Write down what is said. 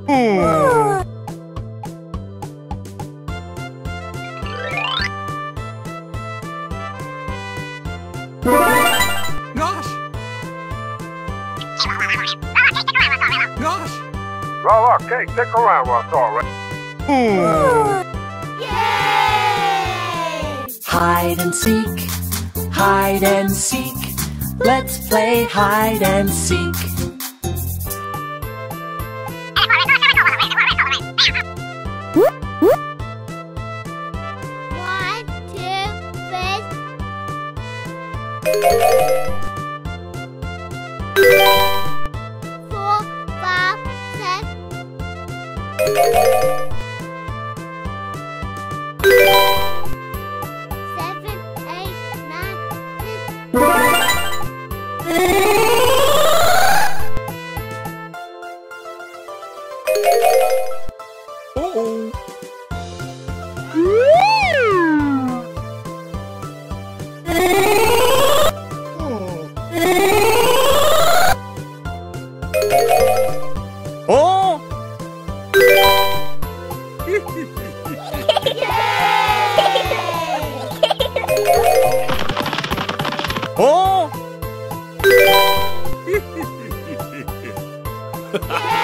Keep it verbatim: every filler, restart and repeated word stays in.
Gosh! Gosh! Well, okay, stick around while it's all right. Yay! Hide and seek, hide and seek. Let's play hide and seek. One, two, three. Four, five, six. Seven, eight, nine, Uh-oh. Oh! Oh! Yay!